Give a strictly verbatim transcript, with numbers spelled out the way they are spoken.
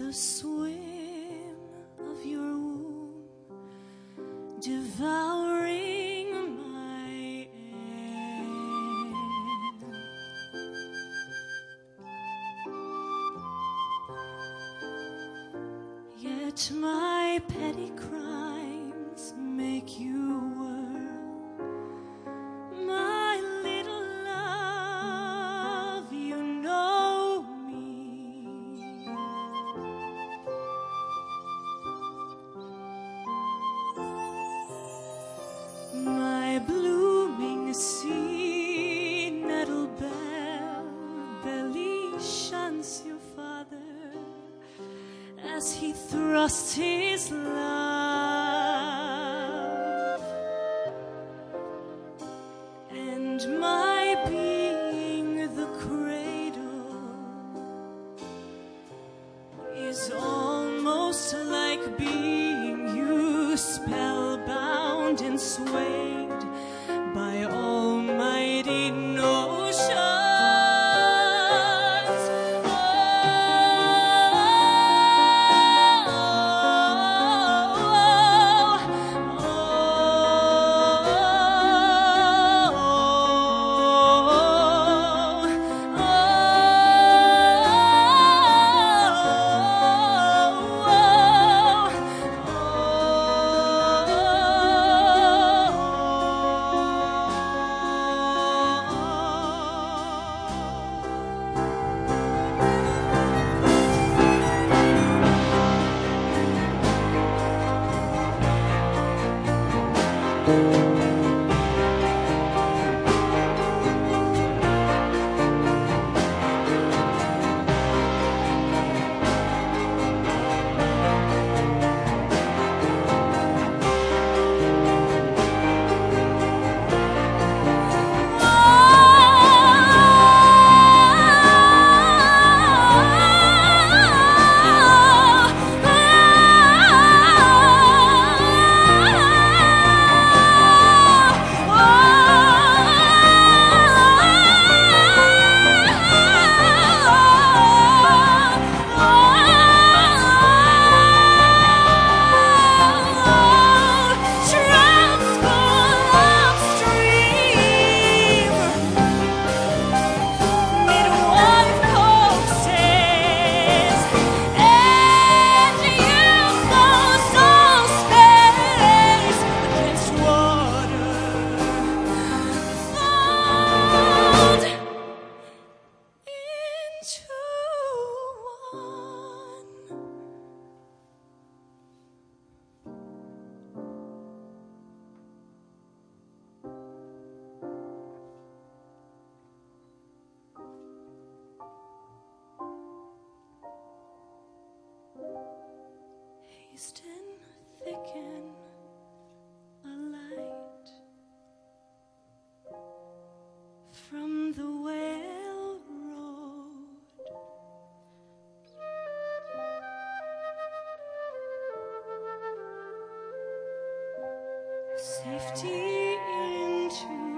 the swim of your womb, devouring my end. Yet my petty crimes make you whirl, my little love, you know me. My blooming sea nettle bell belly shuns your father as he thrusts his love, and my being the cradle is almost like being you, spellbound and swayed by almighty notions. Haste and thicken a light from the well road. Safety into